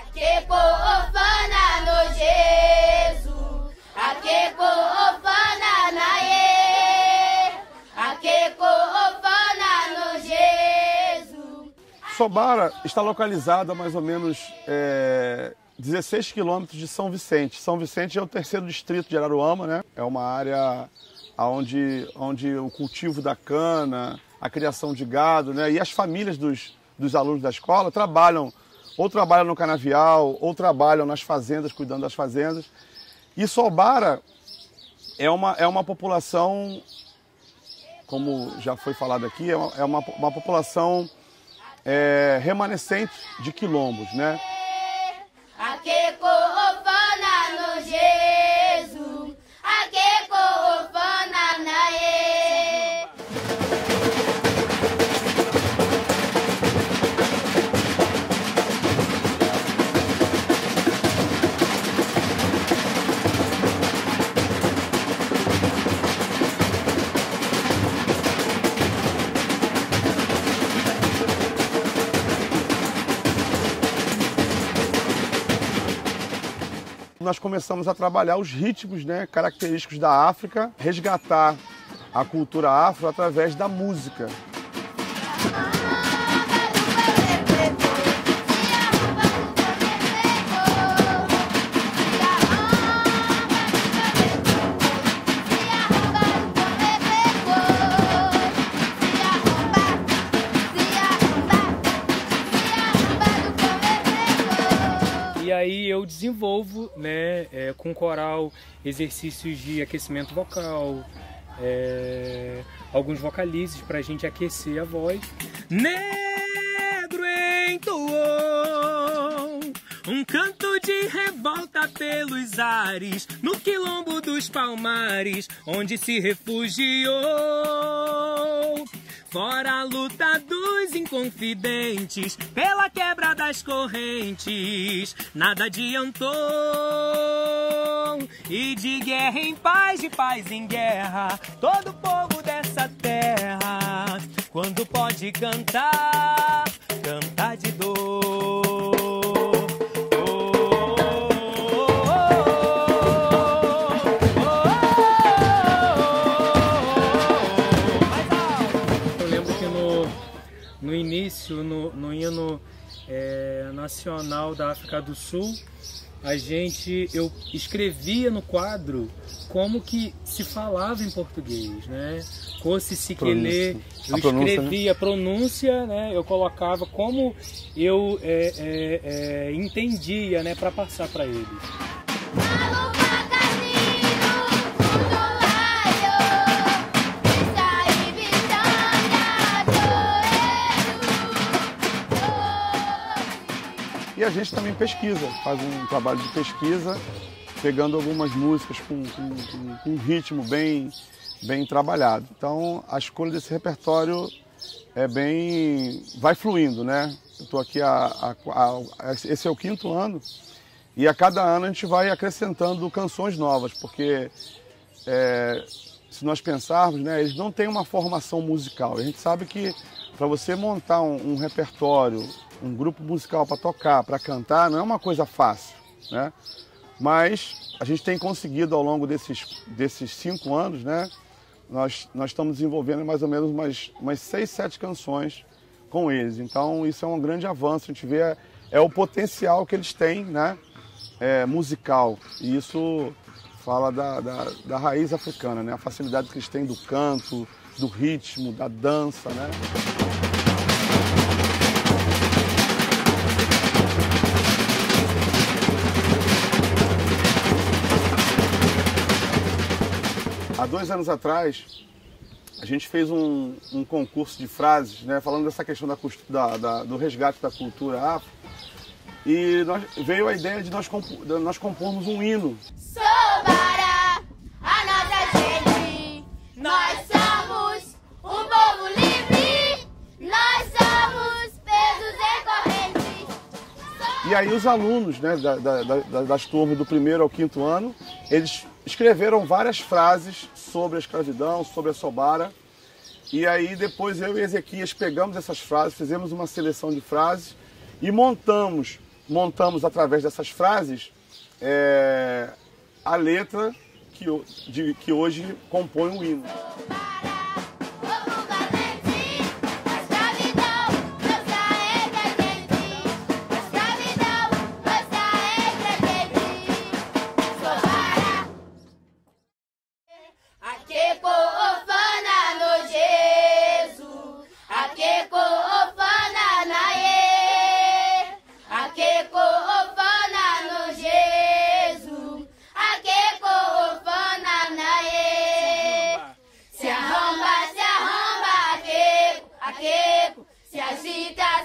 Akeko ofana no Jesus, Akeko ofana na ye, Akeko ofana no Jesus. Sobara está localizada a mais ou menos 16 quilômetros de São Vicente. São Vicente é o terceiro distrito de Araruama, né? É uma área onde o cultivo da cana, a criação de gado, né? E as famílias dos alunos da escola trabalham no canavial, ou trabalham nas fazendas, cuidando das fazendas. E Sobara é uma população, como já foi falado aqui, é uma população remanescente de quilombos, né? Akeko ofana no Jesus, Akeko ofana na ye. Nós começamos a trabalhar os ritmos, né, característicos da África, resgatar a cultura afro através da música. E aí eu desenvolvo, né, com coral, exercícios de aquecimento vocal, alguns vocalizes para a gente aquecer a voz. Negro entoou um canto de revolta pelos ares, no quilombo dos Palmares, onde se refugiou. Fora a luta dos inconfidentes, pela quebra das correntes, nada adiantou. E de guerra em paz, de paz em guerra, todo povo dessa terra, quando pode cantar, cantar de dor. No início, no hino nacional da África do Sul, eu escrevia no quadro como que se falava em português, né? Kosi Sikele, eu escrevia a pronúncia, né? Eu colocava como eu entendia, né? Para passar para eles. E a gente também pesquisa, faz um trabalho de pesquisa, pegando algumas músicas com um ritmo bem trabalhado. Então, a escolha desse repertório vai fluindo, né? Eu estou aqui esse é o 5º ano, e a cada ano a gente vai acrescentando canções novas, porque se nós pensarmos, né, eles não têm uma formação musical. A gente sabe que para você montar um repertório, um grupo musical para tocar, para cantar, não é uma coisa fácil, né? Mas a gente tem conseguido ao longo desses 5 anos, né? Nós estamos desenvolvendo mais ou menos umas 6, 7 canções com eles. Então isso é um grande avanço, a gente vê o potencial que eles têm, né? Musical. E isso fala da raiz africana, né? A facilidade que eles têm do canto, do ritmo, da dança, né? Há 2 anos atrás, a gente fez um concurso de frases, né, falando dessa questão do resgate da cultura afro, e veio a ideia de nós compormos um hino. Sobara, a nossa gente, nós somos um povo livre, nós somos pesos e correntes. E aí os alunos, né, das turmas do 1º ao 5º ano, eles escreveram várias frases sobre a escravidão, sobre a Sobara. E aí depois eu e Ezequias pegamos essas frases, fizemos uma seleção de frases e montamos montamos através dessas frases a letra que hoje compõe o hino. Se agita